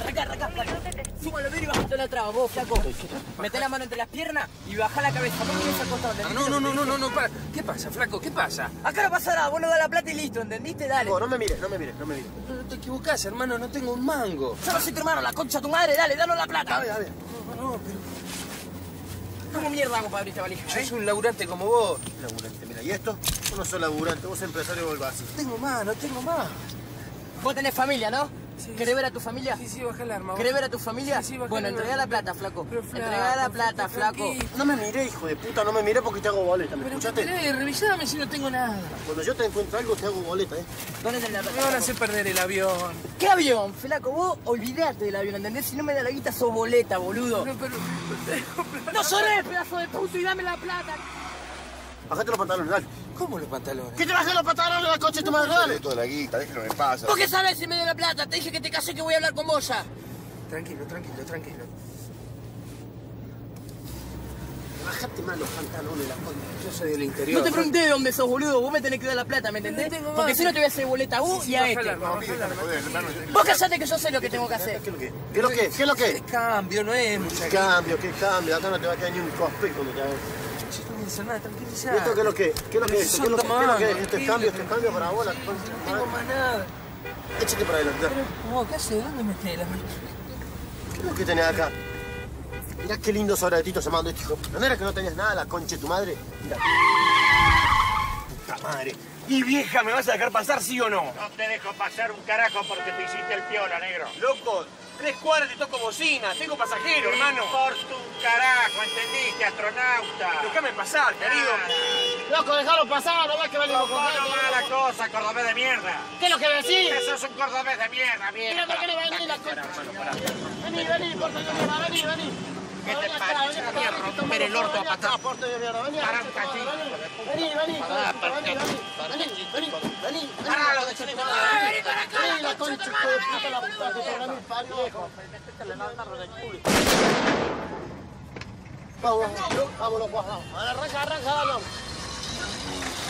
arrancá, flaco. Suma los vidrios y bajate la traba, vos, flaco. Meté la mano entre las piernas y bajá la cabeza. ¿Por qué vienes acostado? No, para. ¿Qué pasa, flaco? ¿Qué pasa? Acá no pasa nada, vos nos das la plata y listo, ¿entendiste? Dale. No me mires. No te equivocás, hermano, no tengo un mango. Yo no soy tu hermano, la concha de tu madre, dale, danos la plata. A ver. No, pero... ¿Cómo mierda hago para abrir esta valija? Yo soy un laburante como vos. Laburante, mira, ¿y esto? Vos no sos laburante, vos empresario o algo así. No tengo más. Vos tenés familia, ¿no? Sí, ¿Querés ver a tu familia? Sí, baja el arma. ¿Querés ver a tu familia? Sí, baja bueno, el arma. entregá la plata, flaco. Pero, flaco, Entregá la plata, flaco. tranquilo. No me miré, hijo de puta, no me miré porque te hago boleta, ¿me escuchaste? Revisame si no tengo nada. Cuando yo te encuentro algo, te hago boleta, ¿Dónde tenés la plata? Me van a flaco? hacer perder el avión. ¿Qué avión, flaco? Vos olvidate del avión, ¿entendés? Si no me da la guita, sos boleta, boludo. ¡No llorés, pedazo de puto, y dame la plata! Bajate los pantalones, dale. ¿Cómo los pantalones? ¿Qué te bajé los pantalones, la concha de tu madre, dale? Toda la guita, déjalo en paz. ¿Vos qué sabés si me dio la plata? Te dije que te casé, que voy a hablar con vos ya. Tranquilo. Bajate más los pantalones, la concha. Yo soy del interior. No te pregunté de dónde sos, boludo. Vos me tenés que dar la plata, ¿me entendés? No tengo más. Porque si no te voy a hacer boleta a vos y a este. Vos callate que yo sé lo que tengo que hacer. ¿Qué es lo que? ¿Qué es lo que? Es cambio, no es mucha ¿Qué cambio? ¿Qué cambio? Acá no te va a quedar ni un cospe cuando te hagas. Yo no pienso nada, ¿Y tranquilizate. esto qué es lo que? ¿Qué es lo que es? ¿Qué es lo que? ¿Qué es lo que es? Este cambio para vos, la concha de tu No tengo madre. más nada. Échate para adelante. No, ¿qué haces? ¿Dónde metés la mano? ¿Qué es lo que tenés acá? Mirá qué lindo sobretito se mandó este hijo. ¿No era que no tenías nada, la concha de tu madre? Mirá. Puta madre. Y vieja, ¿me vas a dejar pasar, sí o no? No te dejo pasar un carajo porque te hiciste el piola, negro. Loco, 3 cuadras te toco bocina, tengo pasajero, hermano. Por tu carajo, ¿entendiste, astronauta? Déjame pasar, querido. Loco, déjalo pasar, no ves que venimos ¿Cómo no va la cosa, cordobés de mierda? ¿Qué es lo que decís? Eso es un cordobés de mierda, Mira, mierda. ¿por qué no venís la concha? Vení, porte de mierda, vení. ¿Qué te parece? Te voy a romper el orto a patadas. Porte de mierda, vení. Pará un cachito. Vení. Paralo, de chile. Vení, la concha de puta, la puta que te mí parió, viejo. Vamos, vamos. Arranca, vamos.